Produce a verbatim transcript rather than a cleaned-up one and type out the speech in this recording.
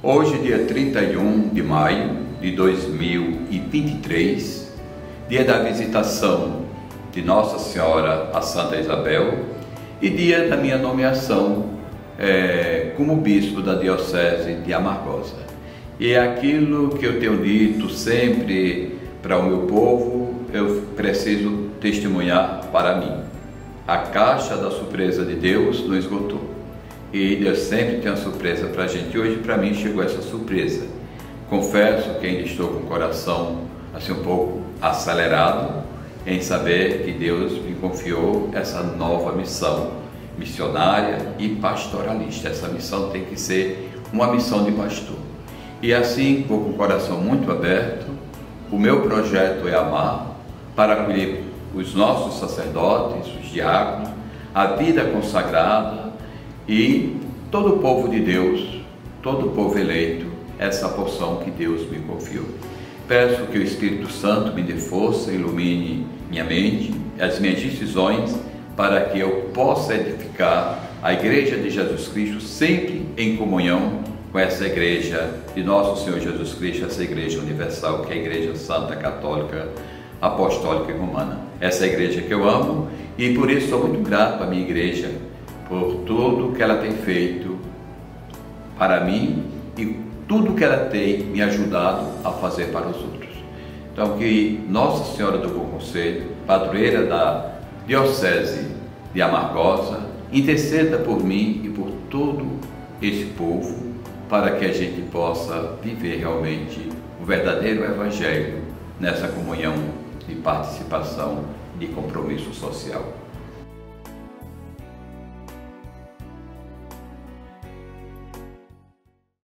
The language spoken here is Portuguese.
Hoje, dia trinta e um de maio de dois mil e vinte e três, dia da visitação de Nossa Senhora a Santa Isabel e dia da minha nomeação é, como bispo da Diocese de Amargosa. E é aquilo que eu tenho dito sempre para o meu povo, eu preciso testemunhar para mim. A caixa da surpresa de Deus não esgotou. E Deus sempre tem uma surpresa para a gente. Hoje, para mim, chegou essa surpresa. Confesso que ainda estou com o coração assim um pouco acelerado em saber que Deus me confiou essa nova missão missionária e pastoralista. Essa missão tem que ser uma missão de pastor. E assim, vou com o coração muito aberto. O meu projeto é amar, para acolher os nossos sacerdotes, os diáconos, a vida consagrada e todo o povo de Deus, todo o povo eleito, essa porção que Deus me confiou. Peço que o Espírito Santo me dê força, ilumine minha mente, as minhas decisões, para que eu possa edificar a Igreja de Jesus Cristo sempre em comunhão com essa Igreja de Nosso Senhor Jesus Cristo, essa Igreja Universal, que é a Igreja Santa, Católica, Apostólica e Romana. Essa é a Igreja que eu amo e por isso sou muito grato à minha Igreja, por tudo que ela tem feito para mim e tudo que ela tem me ajudado a fazer para os outros. Então, que Nossa Senhora do Bom Conselho, padroeira da Diocese de Amargosa, interceda por mim e por todo esse povo, para que a gente possa viver realmente o verdadeiro Evangelho nessa comunhão de participação, de compromisso social.